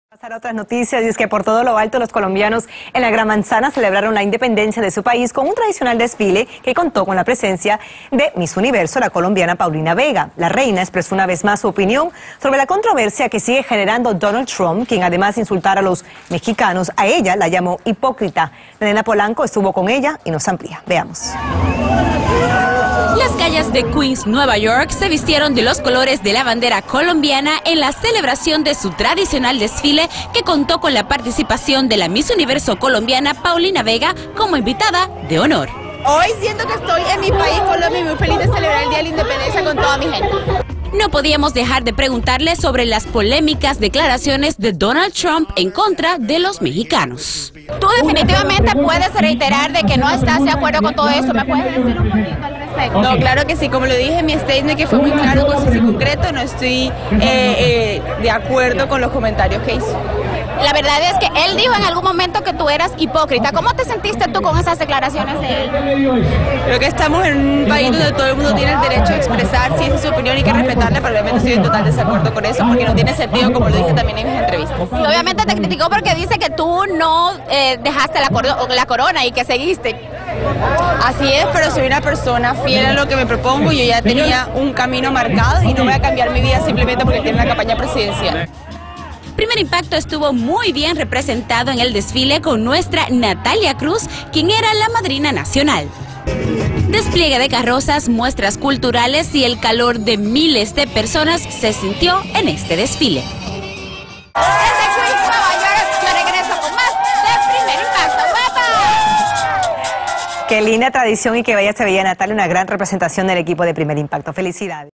Pasar a otras noticias, y es que por todo lo alto los colombianos en la Gran Manzana celebraron la independencia de su país con un tradicional desfile que contó con la presencia de Miss Universo, la colombiana Paulina Vega. La reina expresó una vez más su opinión sobre la controversia que sigue generando Donald Trump, quien además de insultar a los mexicanos, a ella la llamó hipócrita. Nena Polanco estuvo con ella y nos amplía. Veamos. Las calles de Queens, Nueva York, se vistieron de los colores de la bandera colombiana en la celebración de su tradicional desfile que contó con la participación de la Miss Universo colombiana Paulina Vega como invitada de honor. Hoy siento que estoy en mi país, Colombia, y muy feliz de celebrar el Día de la Independencia con toda mi gente. No podíamos dejar de preguntarle sobre las polémicas declaraciones de Donald Trump en contra de los mexicanos. Tú definitivamente puedes reiterar de que no estás de acuerdo con todo eso. ¿Me puedes decir un poquito al respecto? No, claro que sí. Como lo dije en mi statement, que fue muy claro, conciso y concreto, no estoy de acuerdo con los comentarios que hizo. La verdad es que él dijo en algún momento que tú eras hipócrita. ¿Cómo te sentiste tú con esas declaraciones de él? Creo que estamos en un país donde todo el mundo tiene el derecho a expresar si esa es su opinión y que respetarla, pero obviamente estoy en total desacuerdo con eso porque no tiene sentido, como lo dije también en mis entrevistas. Y obviamente te criticó porque dice que tú no dejaste la corona y que seguiste. Así es, pero soy una persona fiel a lo que me propongo. Yo ya tenía un camino marcado y no voy a cambiar mi vida simplemente porque tiene una campaña presidencial. Primer Impacto estuvo muy bien representado en el desfile con nuestra Natalia Cruz, quien era la madrina nacional. Despliegue de carrozas, muestras culturales y el calor de miles de personas se sintió en este desfile. Desde Queens, Nueva York, yo regreso con más de Primer Impacto. ¡Guapa! Qué linda tradición y que vaya se veía, Natalia, una gran representación del equipo de Primer Impacto. Felicidades.